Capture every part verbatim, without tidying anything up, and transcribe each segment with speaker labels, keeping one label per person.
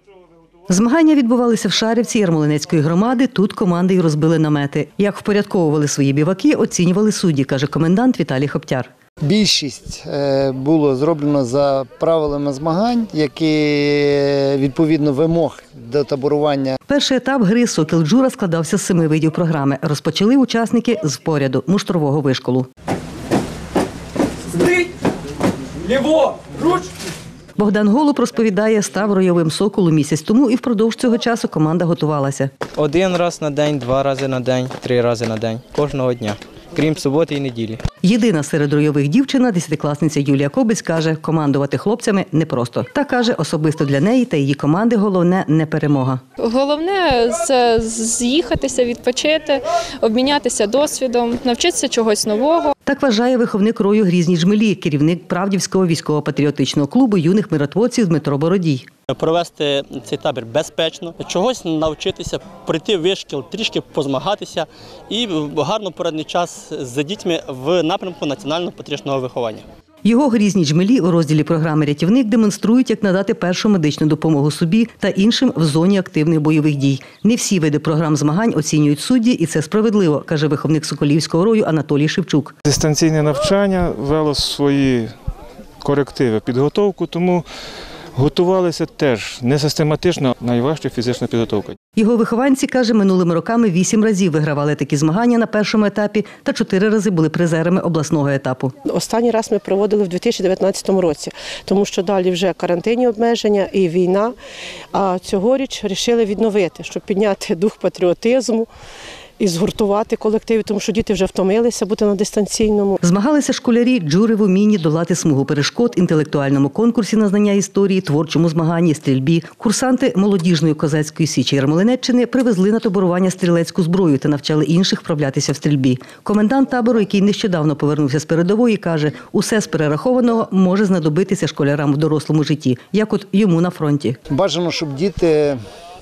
Speaker 1: Змагання відбувалися в Шарівці Ярмолинецької громади. Тут команди й розбили намети. Як впорядковували свої біваки, оцінювали судді, каже комендант Віталій Хоптяр.
Speaker 2: Більшість було зроблено за правилами змагань, які відповідно вимог до таборування.
Speaker 1: Перший етап гри «Сокіл Джура» складався з семи видів програми. Розпочали учасники з впоряду – муштрового вишколу.
Speaker 3: Стрій! Ліво! Руч!
Speaker 1: Богдан Голуб розповідає, став ройовим «Соколу» місяць тому і впродовж цього часу команда готувалася.
Speaker 4: Один раз на день, два рази на день, три рази на день. Кожного дня. Крім суботи і неділі.
Speaker 1: Єдина серед ройових дівчина, десятикласниця Юлія Кобець, каже, командувати хлопцями непросто. Та каже, особисто для неї та її команди головне – не перемога.
Speaker 5: Головне – це з'їхатися, відпочити, обмінятися досвідом, навчитися чогось нового.
Speaker 1: Так вважає виховник рою Грізні Жмелі, керівник Правдівського військово-патріотичного клубу юних миротворців Дмитро Бородій.
Speaker 6: Провести цей табір безпечно, чогось навчитися, прийти в вишкіл, трішки позмагатися і гарно порадний час з дітьми в напрямку національно-патріотичного виховання.
Speaker 1: Його Грізні Жмелі у розділі програми «Рятівник» демонструють, як надати першу медичну допомогу собі та іншим в зоні активних бойових дій. Не всі види програм змагань оцінюють судді, і це справедливо, каже виховник Соколівського рою Анатолій Шевчук.
Speaker 7: Дистанційне навчання вело свої корективи, підготовку, тому готувалися теж не систематично, найважча фізична підготовка.
Speaker 1: Його вихованці, каже, минулими роками вісім разів вигравали такі змагання на першому етапі та чотири рази були призерами обласного етапу.
Speaker 8: Останній раз ми проводили в дві тисячі дев'ятнадцятому році, тому що далі вже карантинні обмеження і війна. А цьогоріч вирішили відновити, щоб підняти дух патріотизму і згуртувати колективи, тому що діти вже втомилися бути на дистанційному.
Speaker 1: Змагалися школярі джури в умінні долати смугу перешкод, інтелектуальному конкурсі на знання історії, творчому змаганні, стрільбі. Курсанти молодіжної козацької січі Ярмолинеччини привезли на таборування стрілецьку зброю та навчали інших вправлятися в стрільбі. Комендант табору, який нещодавно повернувся з передової, каже, усе з перерахованого може знадобитися школярам в дорослому житті, як от йому на фронті.
Speaker 2: Бажано, щоб діти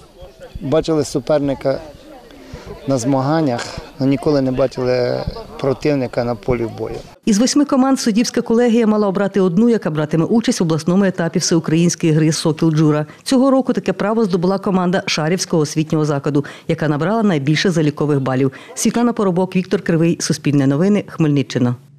Speaker 2: бачили суперника на змаганнях, але ніколи не бачили противника на полі бою.
Speaker 1: Із восьми команд суддівська колегія мала обрати одну, яка братиме участь в обласному етапі всеукраїнської гри «Сокіл Джура». Цього року таке право здобула команда Шарівського освітнього закладу, яка набрала найбільше залікових балів. Світлана Поробок, Віктор Кривий, Суспільне новини, Хмельниччина.